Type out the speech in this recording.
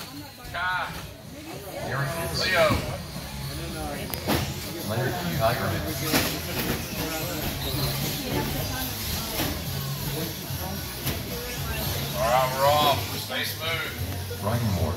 Kai. Leo. Leonard, you hired it. All right, we're off. Stay smooth. Ryan Moore.